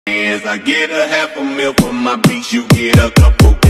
I get a half a meal for my beats, you get a couple